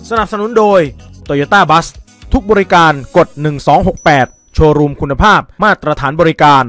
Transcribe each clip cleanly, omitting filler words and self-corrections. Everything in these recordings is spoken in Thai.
สนับสนุนโดย Toyota Bus ทุกบริการกด1268โชว์รูมคุณภาพมาตรฐานบริการ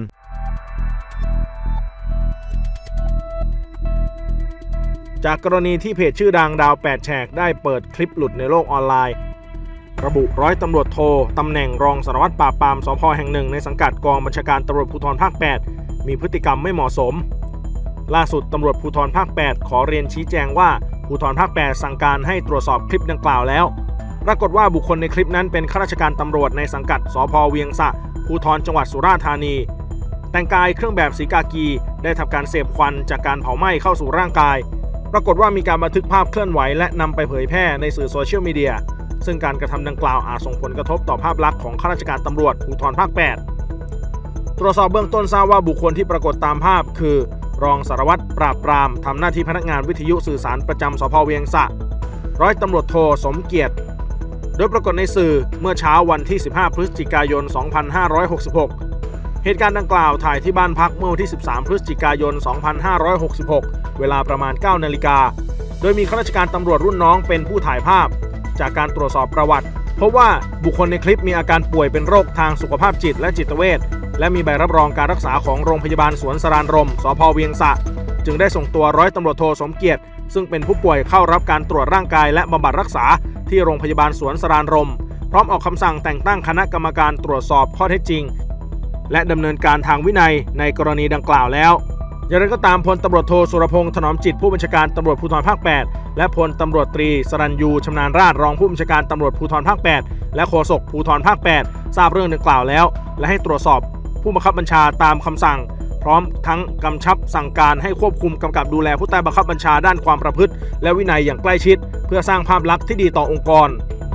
จากกรณีที่เพจชื่อดังดาว8แฉกได้เปิดคลิปหลุดในโลกออนไลน์ระบุร้อยตำรวจโทตำแหน่งรองสารวัตรปราบปรามสภ.แห่งหนึ่งในสังกัดกองบัญชาการตำรวจภูธรภาค8มีพฤติกรรมไม่เหมาะสมล่าสุดตำรวจภูธรภาค8ขอเรียนชี้แจงว่าภูธรภาค8สั่งการให้ตรวจสอบคลิปดังกล่าวแล้วปรากฏว่าบุคคลในคลิปนั้นเป็นข้าราชการตำรวจในสังกัดสภ.เวียงสะภูธรจังหวัดสุราษฎร์ธานีแต่งกายเครื่องแบบสีกากีได้ทำการเสพควันจากการเผาไหม้เข้าสู่ร่างกายปรากฏว่ามีการบันทึกภาพเคลื่อนไหวและนำไปเผยแพร่ในสื่อโซเชียลมีเดียซึ่งการกระทำดังกล่าวอาจส่งผลกระทบต่อภาพลักษณ์ของข้าราชการตำรวจภูธรภาค8ตรวจสอบเบื้องต้นทราบว่าบุคคลที่ปรากฏตามภาพคือรองสารวัตรปราบปรามทำหน้าที่พนักงานวิทยุสื่อสารประจำสภ.เวียงสะร้อยตำรวจโทสมเกียรติโดยปรากฏในสื่อเมื่อเช้าวันที่15พฤศจิกายน2566เหตุการณ์ดังกล่าวถ่ายที่บ้านพักเมื่อวันที่13พฤศจิกายน2566เวลาประมาณ 9 นาฬิกาโดยมีข้าราชการตำรวจรุ่นน้องเป็นผู้ถ่ายภาพจากการตรวจสอบประวัติพบว่าบุคคลในคลิปมีอาการป่วยเป็นโรคทางสุขภาพจิตและจิตเวชและมีใบรับรองการรักษาของโรงพยาบาลสวนสรานรมสภ.เวียงสะจึงได้ส่งตัวร้อยตำรวจโทสมเกียรติซึ่งเป็นผู้ป่วยเข้ารับการตรวจร่างกายและบำบัดรักษาที่โรงพยาบาลสวนสรานรมพร้อมออกคำสั่งแต่งตั้งคณะกรรมการตรวจสอบข้อเท็จจริงและดำเนินการทางวินัยในกรณีดังกล่าวแล้วอย่างไรก็ตามพลตำรวจโทสุรพงษ์ถนอมจิตผู้บัญชาการตำรวจภูธรภาค8และพลตำรวจตรีสรัญยูชำนาญราษฎร์รองผู้บัญชาการตำรวจภูธรภาค8และโฆษกภูธรภาค8ทราบเรื่องดังกล่าวแล้วและให้ตรวจสอบผู้บังคับบัญชาตามคำสั่งพร้อมทั้งกำชับสั่งการให้ควบคุมกำกับดูแลผู้ใต้บังคับบัญชาด้านความประพฤติและวินัยอย่างใกล้ชิดเพื่อสร้างภาพลักษณ์ที่ดีต่อองค์กร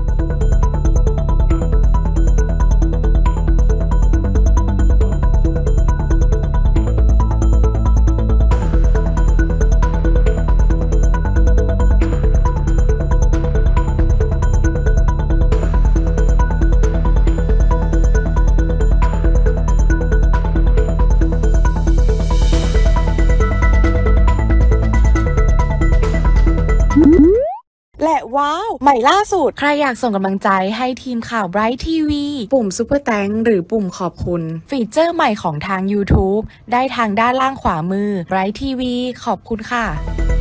และว้าวใหม่ล่าสุดใครอยากส่งกำลังใจให้ทีมข่าว Bright TV ปุ่ม Super Thanks หรือปุ่มขอบคุณฟีเจอร์ใหม่ของทาง YouTube ได้ทางด้านล่างขวามือ Bright TV ขอบคุณค่ะ